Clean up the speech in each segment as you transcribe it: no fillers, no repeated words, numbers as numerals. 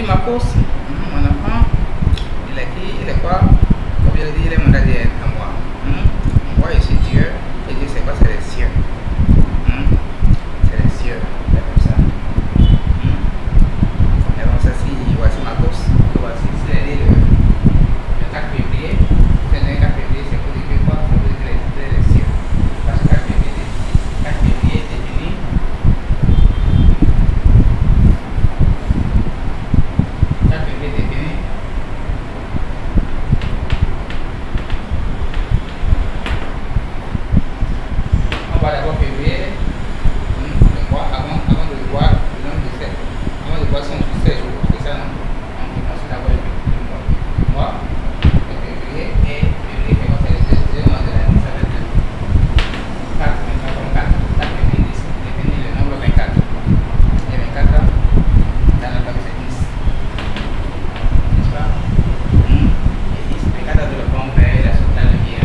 ma course, mon enfant, il est qui? Il est quoi? Comme je l'ai dit, il est mon ADN à moi. Moi, je suis Dieu, et Dieu, c'est quoi? C'est les cieux. C'est les cieux, c'est comme ça. Et donc, ça, si, voici ma course, voici, c'est le 4 février. C'est le 4 février, c'est pour dire quoi? C'est pour dire les cieux. Parce que 4 février définit. 4 février définit. On va d'abord février, le mois avant de voir le nombre de 7. Avant de voir son 16 jours, c'est ça, non? On commence d'abord le mois de février, et février, c'est le deuxième mois de l'année, ça va être 4, 4 février définit le nombre 24. Et 24, dans la table, c'est 10. N'est-ce pas? Et 10, 24 de le bon père, il a sauté le bien.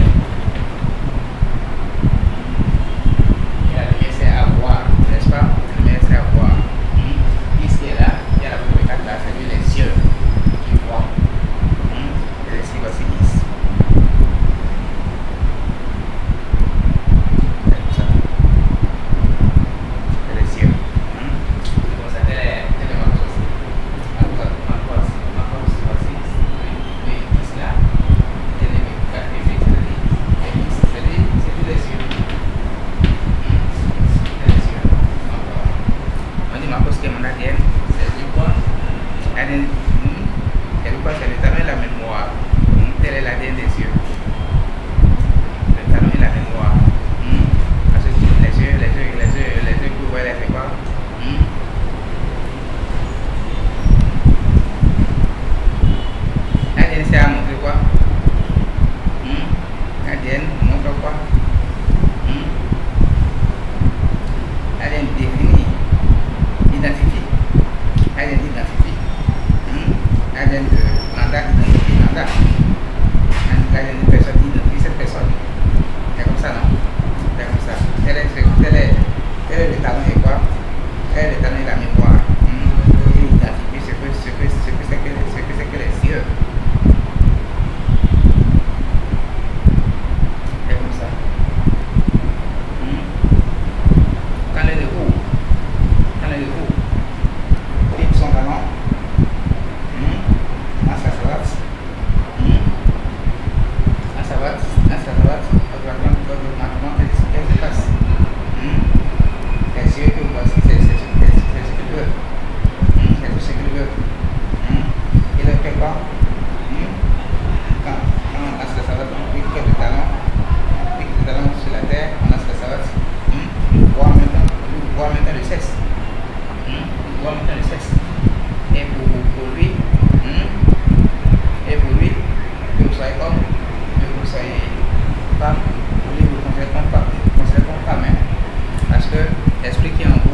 Et la lumière, c'est à voir, n'est-ce pas? La lumière, c'est à voir. Ici et là, il y a la première carte là, c'est les yeux qui voient. Et ici, voici 10. C'est comme ça. C'est les yeux. C'est comme ça, c'est les marques aussi. Ma force, voici. Oui, 10 là. Et les 4 février, c'est les yeux. C'est les yeux. On dit ma cause qui est mon ADN, c'est du quoi? ADN, c'est du quoi? C'est le talon et la mémoire. Tel est l'ADN des yeux. Le talon et la mémoire. Parce que les yeux que vous voyez là, c'est quoi? ADN, c'est à montrer quoi? ADN montre quoi? ADN définit, identifie. ADN identifie. ADN de mandat identifie mandat. ADN de personne identifie cette personne. C'est comme ça, non? C'est comme ça. Tel est le talent et quoi? Tel est le talent et la mémoire. Il identifie ce que c'est que les yeux. C'est comme ça. Quand les roues, libre son talent, un savate, automatiquement, qu'est-ce qui se passe? Les yeux que vous voyez, c'est ce qu'ils veulent. C'est tout ce qu'ils veulent. Il le fait quoi? Quand on lance la savate, on pique le talon sur la terre, on lance la savate, on voit maintenant le sexe. On voit maintenant le sexe. Et pour lui, que vous soyez homme, que vous soyez femme, pour lui, vous considérez comme femme. Parce que l'esprit qui est en vous